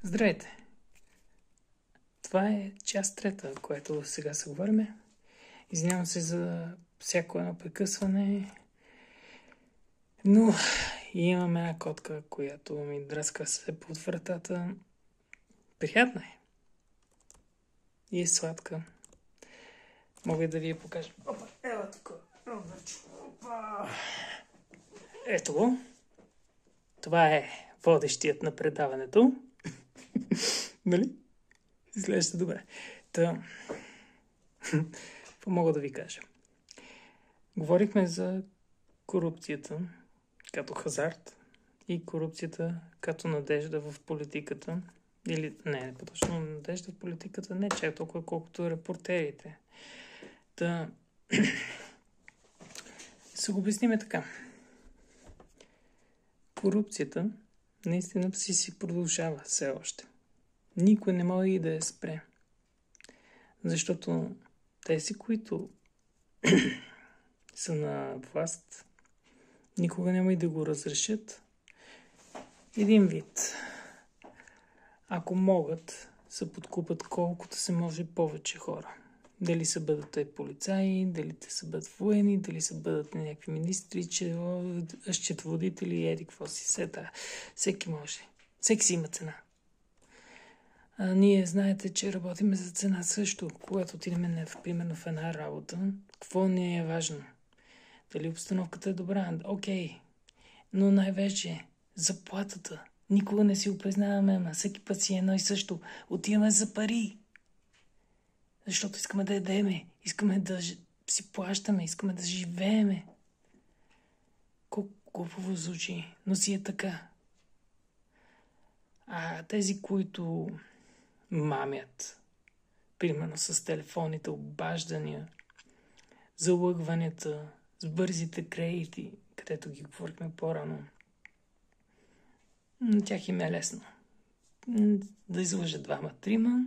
Здравейте! Това е част трета, която сега се говорим. Извинявам се за всяко едно прекъсване, но имам една котка, която ми драска се под вратата. Приятна е. И е сладка. Мога да ви я покажа. Опа, ела тук. Опа. Ето го. Това е водещият на предаването. Нали? Изглежда добре. Какво мога да ви кажа? Говорихме за корупцията като хазарт и корупцията като надежда в политиката. Или не по-точно надежда в политиката, не чак толкова колкото репортерите. Се го обясниме така. Корупцията наистина си продължава все още. Никой не може и да я спре. Защото тези, които са на власт, никога няма и да го разрешат. Един вид. Ако могат, се подкупат колкото се може повече хора. Дали са бъдат те полицаи, дали те са бъдат воени, дали са бъдат някакви министри, счетоводители, еди какво си сета. Всеки може. Всеки си има цена. Ние знаете, че работиме за цена също. Когато отидем примерно в една работа, какво не е важно? Дали обстановката е добра? Окей. Но най-вече заплатата. Никога не си го признаваме, ама всеки път си едно и също. Отиваме за пари. Защото искаме да ядеме, искаме да си плащаме, искаме да живееме. Колко глупаво звучи, но си е така. А тези, които мамят, примерно с телефонните обаждания, залъгванията, с бързите кредити, където ги говорихме по-рано, на тях им е лесно. Да излъжат двама-трима,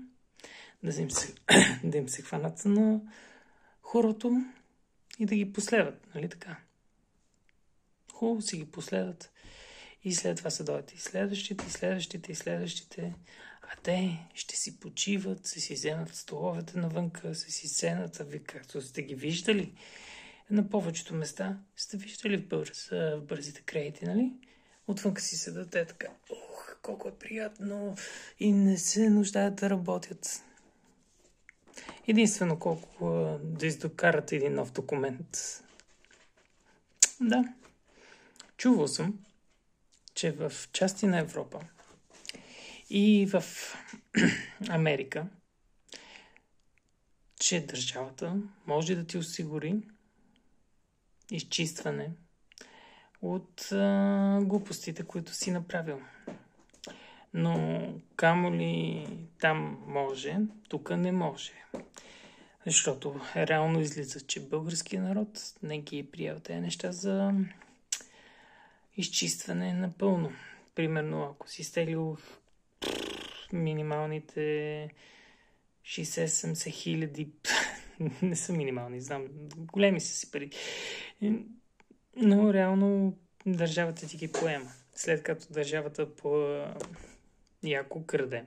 да им се хванат на хорото и да ги последват, нали така? Хубаво си ги последват и след това се дойдат и следващите, а те ще си почиват, ще си вземат столовете навънка, ще си седнат, а ви както сте ги виждали на повечето места, сте виждали в бързите кредити, нали? Отвънка си седат така, колко е приятно и не се нуждаят да работят. Единствено колко да издокарат един нов документ. Да. Чувал съм, че в части на Европа и в Америка, че държавата може да ти осигури изчистване от глупостите, които си направил. Но камо ли там може, тук не може. Защото реално излиза, че българският народ не ги е приел тези неща за изчистване напълно. Примерно, ако си стелил минималните 60-70 хиляди, не са минимални, знам, големи са си пари, но реално държавата ти ги поема. След като държавата яко краде.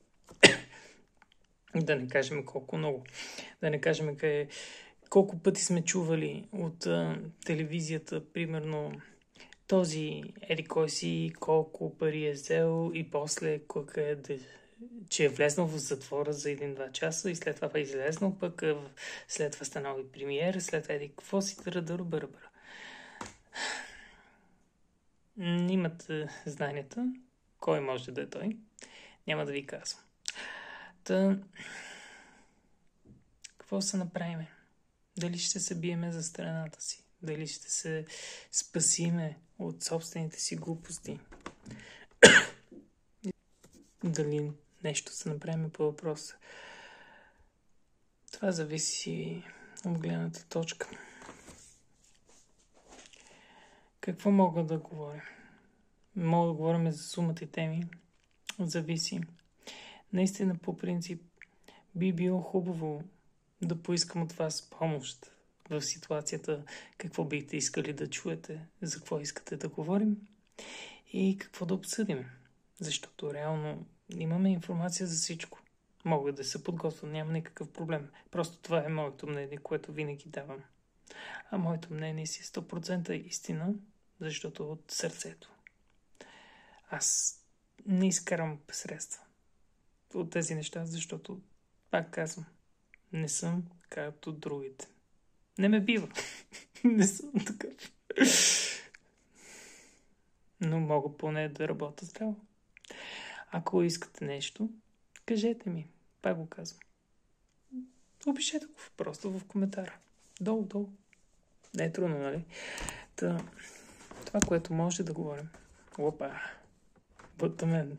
Да не кажем колко много. Да не кажем колко пъти сме чували от телевизията, примерно, този кой си, колко пари е взел и после че е влезнал в затвора за 1-2 часа и след това е излезнал, пък след това станал и премиер, след това какво си бърбър. Имат знанията, кой може да е той, няма да ви казвам. Какво се направим? Дали ще се биеме за страната си? Дали ще се спасиме от собствените си глупости? Дали нещо се направим по въпроса? Това зависи от гледната точка. Какво мога да говоря? Мога да говорим за сумата и теми. Зависи. Наистина, по принцип, би било хубаво да поискам от вас помощ в ситуацията, какво бихте искали да чуете, за какво искате да говорим и какво да обсъдим. Защото реално Имаме информация за всичко. Мога да се подготвя, няма никакъв проблем. Просто това е моето мнение, което винаги давам. А моето мнение си 100% истина, защото от сърцето. Аз не изкарам средства от тези неща, защото, пак казвам, не съм както другите. Не ме бива. Не съм такъв. Но мога поне да работя здраво. Ако искате нещо, кажете ми. Пак го казвам. Опишете го просто в коментара. Долу. Не е трудно, нали? Това, което може да говорим. Опа. Бътамен.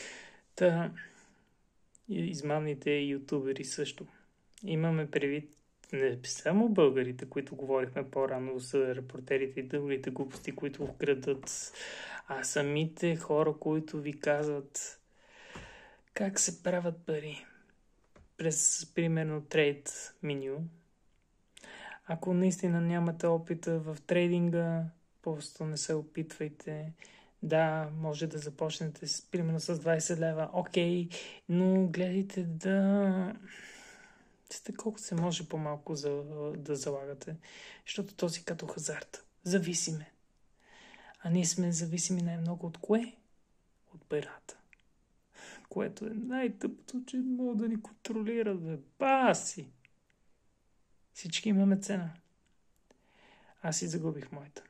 Измамните ютубери също. Имаме предвид не само българите, които говорихме по-рано, са репортерите и другите глупости, които вкрадат, а самите хора, които ви казват как се правят пари през, примерно, трейд меню. Ако наистина нямате опита в трейдинга, просто не се опитвайте. Да, може да започнете примерно с 20 лева, окей, но гледайте да сте колко се може по-малко да залагате, защото то си като хазарт. Зависиме. А ние сме зависими най-много от кое? От парата. Което е най-тъпото, че мога да ни контролират, бе. Баси! Всички имаме цена. Аз си загубих моята.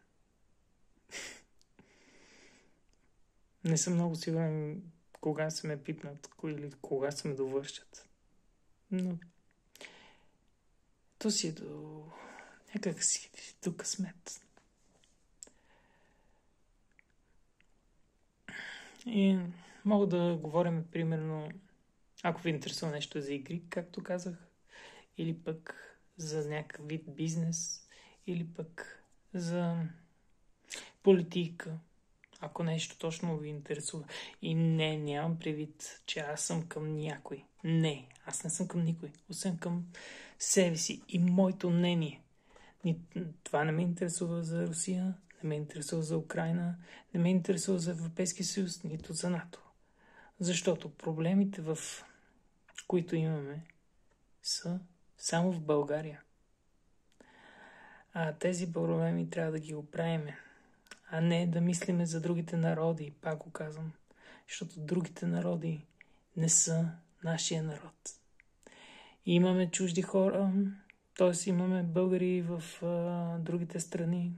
Не съм много сигурен кога се ме пипнат или кога се ме довършат. Но то си е някак си до късмет. И мога да говорим, примерно, ако ви интересува нещо за игри, както казах, или пък за някакъв вид бизнес, или пък за политика, ако нещо точно ви интересува. И не, нямам предвид, че аз съм към някой. Не, аз не съм към никой, освен към себе си и моето мнение. Това не ме интересува за Русия, не ме интересува за Украйна, не ме интересува за Европейския съюз, нито за НАТО. Защото проблемите, които имаме, са само в България. А тези проблеми трябва да ги оправиме, а не да мислиме за другите народи, пак го казвам. Защото другите народи не са нашия народ. И имаме чужди хора, т.е. имаме българи в другите страни.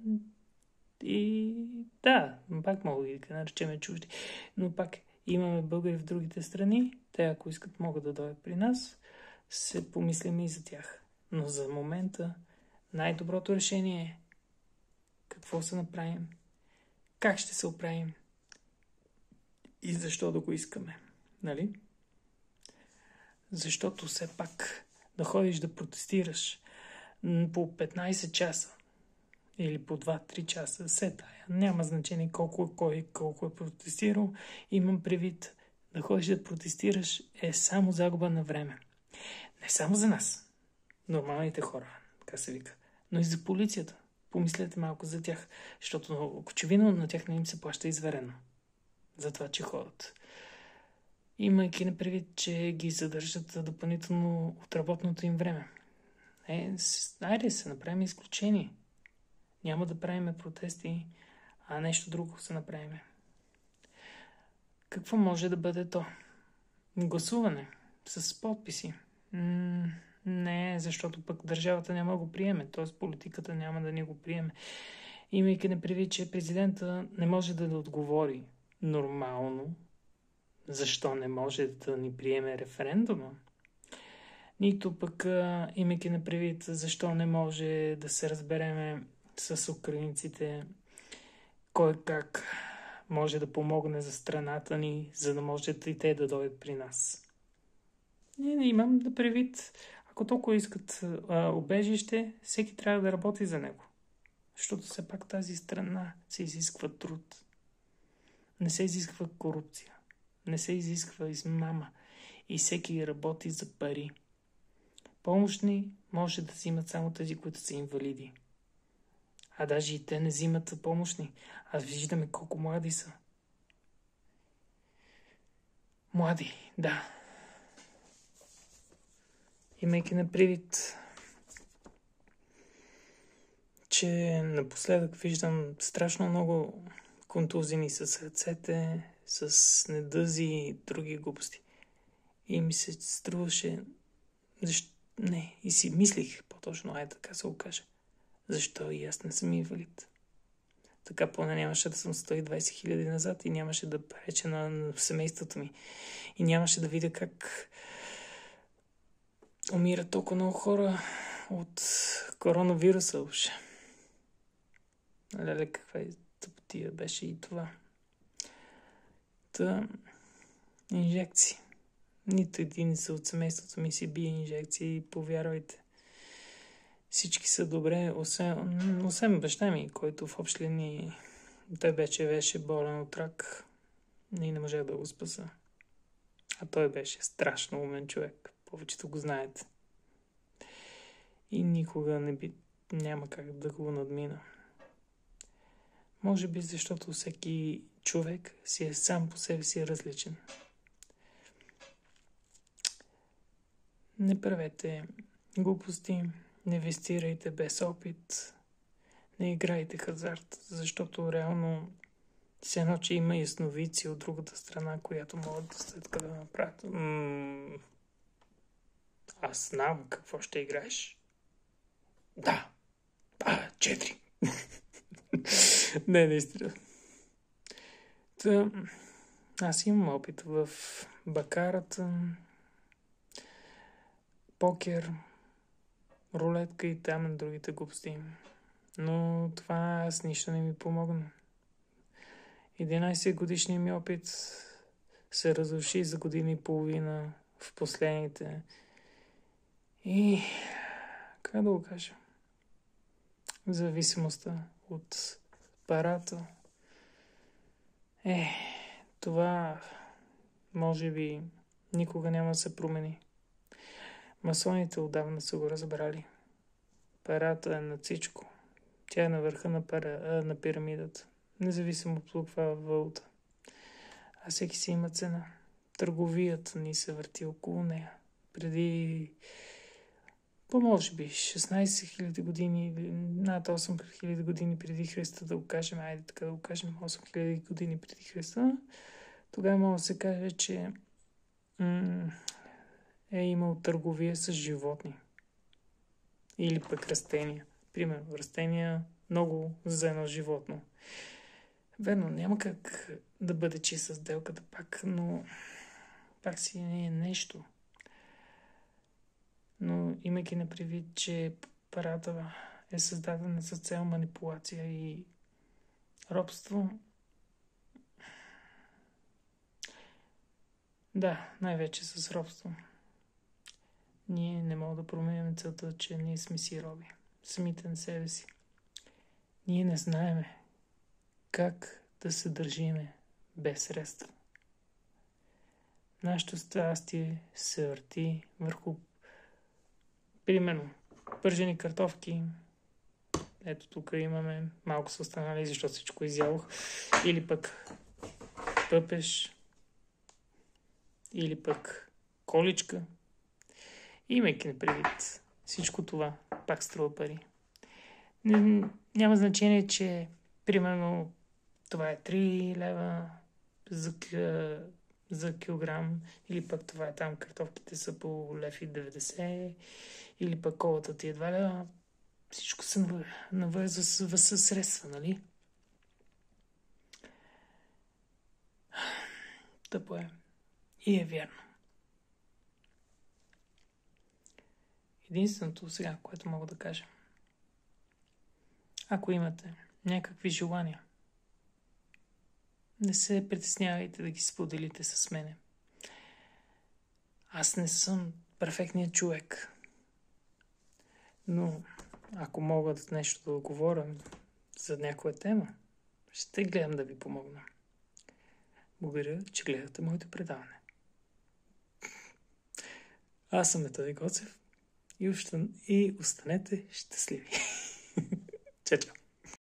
И да, пак мога да ги наречем чужди. Но пак имаме българи в другите страни. Те, ако искат, могат да дойдат при нас. Се помислим и за тях. Но за момента най-доброто решение е какво се направим, как ще се оправим и защо да го искаме. Нали? Защото все пак да ходиш да протестираш по 15 часа или по 2-3 часа, все тая. Няма значение колко е протестирал. Имам предвид, да ходиш да протестираш е само загуба на време. Не само за нас, нормалните хора, така се вика, но и за полицията. Помислете малко за тях, защото очевидно на тях не им се плаща изверено за това, че ходят. Имайки на предвид, че ги задържат допълнително от работното им време. Айде се направим изключение. Няма да правиме протести, а нещо друго се направим. Какво може да бъде то? Гласуване с подписи. Не, защото пък държавата няма да го приеме, т.е. политиката няма да ни го приеме. Имайки на предвид, че президента не може да отговори нормално, защо не може да ни приеме референдума, нито пък имайки на предвид, защо не може да се разбереме с украинците, кой как може да помогне за страната ни, за да може и те да дойдат при нас. Не имам да предвид, ако толкова искат убежище, всеки трябва да работи за него. Защото все пак тази страна се изисква труд. Не се изисква корупция. Не се изисква измама. И всеки работи за пари. Помощни може да взимат само тези, които са инвалиди. А даже и те не взимат помощни. А виждаме колко млади са. млади, да. Имайки на предвид, че напоследък виждам страшно много контузини с ръцете, с недъзи и други глупости. И ми се струваше... Не, и си мислих по-точно, така се го кажа. Защо и аз не съм инвалид? Така поне нямаше да съм 120 хиляди назад и нямаше да преча на семейството ми. И нямаше да видя как умират толкова много хора от коронавируса въобще. Леле, каква тъпотия беше и това. Инжекции. Нито един са от семейството ми си бие инжекции, повярвайте. Всички са добре, освен баща ми, който в общи линии той беше болен от рак и не можех да го спаса. А той беше страшно умен човек. Повечето го знаете. И никога няма как да го надмина. Може би защото всеки човек си е сам по себе си различен. Не правете глупости, не инвестирайте без опит, не играйте хазарт, защото реално все едно, че има ясновици от другата страна, която могат да след къде да направят. Аз знам какво ще играеш. Да. 4. Не, наистина. Аз имам опит в бакарата, покер, рулетка и там на другите глупости. Но това с нищо не ми помогна. 11 годишният ми опит се разруши за година и половина в последните. И как да го кажа? Зависимостта от парата. Това може би никога няма да се промени. Масоните отдавна са го разбрали. Парата е на всичко. Тя е на върха на пирамидата. Независимо от каква валута. А всеки си има цена. Търговията ни се върти около нея. Преди може би 16 000 години или над 8 000 години преди Христа, да го кажем, 8 000 години преди Христа, тогава може да се каже, че е имал търговия с животни. Или пък растения. Примерно, растения много за едно животно. Верно, няма как да бъде чиста сделката пак, но пак си не е нещо. Но имайки на предвид, че парата е създадена с цел манипулация и робство, да, най-вече с робство. Ние не можем да променим целта, че ние сме си роби. Самите на себе си. Ние не знаеме как да се държиме без средства. Нашето страстие се върти върху примерно пържени картофки. Ето тук имаме. Малко са останали, защото всичко изялох. Или пък пъпеш. Или пък количка. Имайки на предвид всичко това, пак струва пари. Няма значение, че примерно това е 3 лева за килограм, или пък това е там, картофките са по 1,90 лв, или пък колата ти е 2 лева. Всичко се навързва със средства, нали? Тъпо е. И е вярно. Единственото сега, което мога да кажа. Ако имате някакви желания, не се притеснявайте да ги споделите с мене. Аз не съм перфектният човек. Но ако мога нещо да говоря за някоя тема, ще гледам да ви помогна. Благодаря, че гледате моето предаване. Аз съм Методи Гоцев и останете щастливи. Чао, чао!